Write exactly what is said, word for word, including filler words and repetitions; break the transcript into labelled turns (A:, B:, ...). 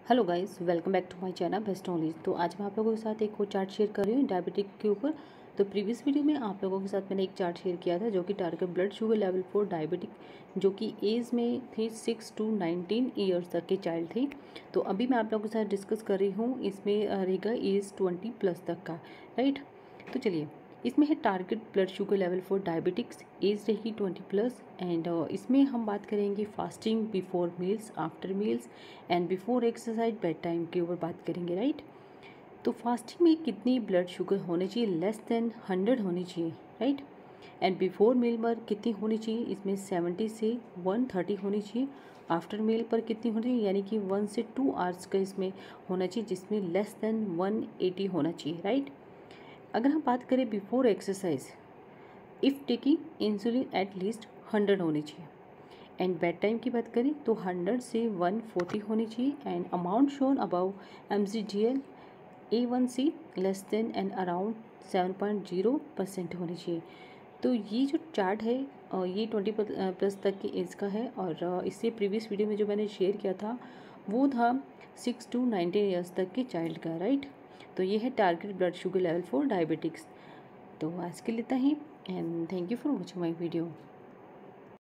A: Hello guys, welcome back to my channel best knowledge. तो आज मैं आप लोगों के साथ एक और चार्ट शेयर कर रही हूँ डायबिटिक के ऊपर। तो प्रीवियस वीडियो में आप लोगों के साथ मैंने एक चार्ट शेयर किया था जो कि target blood sugar level for diabetic, जो कि एज में थी सिक्स टू नाइनटीन ईयर्स तक के चाइल्ड थे। तो अभी मैं आप लोगों के साथ डिस्कस कर रही हूँ, इसमें रहेगा एज ट्वेंटी प्लस तक का, राइट। तो चलिए, इसमें है target blood sugar level for diabetics, age रहेगी ट्वेंटी प्लस। एंड इसमें हम बात करेंगे fasting before meals, after meals and before exercise, bed time के ऊपर बात करेंगे, राइट। तो फास्टिंग में कितनी ब्लड शुगर होनी चाहिए? लेस देन हंड्रेड होनी चाहिए, राइट। एंड बिफोर मील पर कितनी होनी चाहिए? इसमें सेवेंटी से वन थर्टी होनी चाहिए। आफ्टर मील पर कितनी होनी चाहिए? यानी कि वन से टू आवर्स का इसमें होना चाहिए, जिसमें लेस देन वन एटी होना चाहिए, राइट। अगर हम बात करें before exercise, if taking insulin at least hundred होनी चाहिए। एंड बेड टाइम की बात करें तो हंड्रेड से वन फोर्टी होनी चाहिए। And amount shown about M G D L A one C less than and around seven point zero percent होनी चाहिए। तो ये जो चार्ट है ये ट्वेंटी प्लस तक की एज का है, और इससे प्रीवियस वीडियो में जो मैंने शेयर किया था वो था सिक्स टू नाइनटीन ईयर्स तक के चाइल्ड का, राइट। तो ये है target blood sugar level for diabetics. तो आज के लिए इतना ही, and thank you for watching my video.